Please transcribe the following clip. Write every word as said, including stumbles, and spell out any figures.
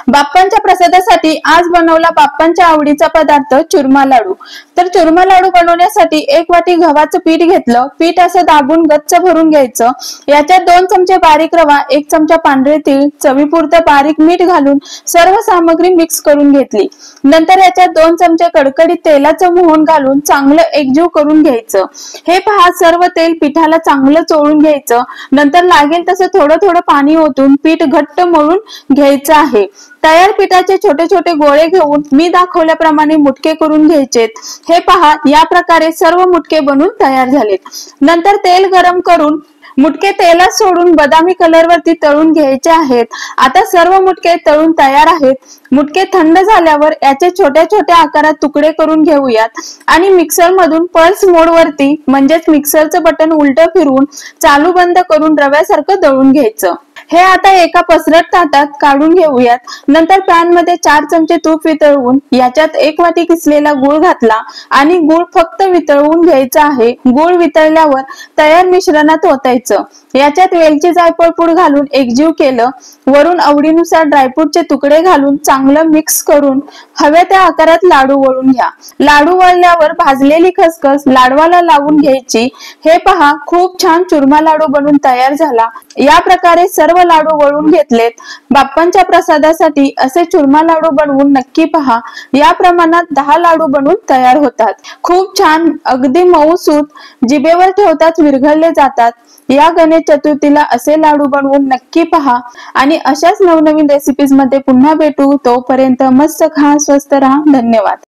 बाप्पांच्या प्रसादासाठी आज बनवला बाप्पांच्या आवडीचा पदार्थ चुरमा लाडू। तर चुरमा लाडू बनवण्यासाठी एक वाटी गव्हाचं पीठ घेतलं। पीठ असं दाबून गच्च भरून घ्यायचं। याच्यात दोन चमचे बारीक रवा, एक चमचा पांढरे तीळ, चवीपुरतं बारीक मीठ घालून सर्व सामग्री मिक्स करून घेतली। नंतर याच्यात दोन चमचे कडकडीत तेलाचं मोहन घालून चांगलं एकजीव करून घ्यायचं। हे पहा, सर्व तेल पिठाला चांगलं चोळून घ्यायचं। नंतर लागेल तसं थोडं थोडं पाणी ओतून पीठ घट्ट मळून घ्यायचं आहे। तयार पिठाचे छोटे छोटे गोळे घेऊन मी दाखवल्याप्रमाणे मुटके करून घ्यायचेत। हे पहा, या प्रकारे सर्व मुटके बनून तयार झालेत। नंतर तेल गरम करून मुटके तेलात सोडून बदामी कलर वरती तळून घ्यायचे आहेत। आता सर्व मुटके तळून तयार आहेत। मुटके थंड झाल्यावर याचे छोट्या छोट्या आकारात तुकडे करून घेऊयात आणि मिक्सर मधून पल्स मोड वरती म्हणजेच मिक्सरचं बटन उलट फिरवून चालू बंद करून रव्यासारखं दळून घ्यायचं। हे आता एका पसरट ताटात काढून घेऊयात। नंतर पॅन मध्ये चार चमचे तूप वितळवून याच्यात एक वाटी किसलेला गूळ घातला आणि गूळ फक्त वितळवून घ्यायचा आहे। गूळ वितळल्यावर तयार मिश्रणात ओतायचं। याच्यात वेलची जायफळ पूड घालून एकजीव केलं। वरून आवडीनुसार ड्रायफ्रूटचे तुकडे घालून चांगलं मिक्स करून हव्या त्या आकारात लाडू वळून घ्या। लाडू वळल्यावर भाजलेली खसखस लाडवाला लावून घ्यायची। हे पहा, खूप छान चुरमा लाडू बनून तयार झाला। या प्रकारे सर्व लाडू वळून घेतलेत। बाप्पांच्या प्रसादासाठी असे चुरमा लाडू बनवून नक्की पहा। या प्रमाणात दहा लाडू बनवून तयार होतात। खूप छान, अगदी मऊसूत, जिभेवर ठेवताच विरघळले जातात। या गणेश चतुर्थीला असे लाडू बनवून नक्की पहा आणि अशाच नवनवीन रेसिपीज मध्ये पुन्हा भेटू। तोपर्यंत मस्त खा, स्वस्त राहा। धन्यवाद।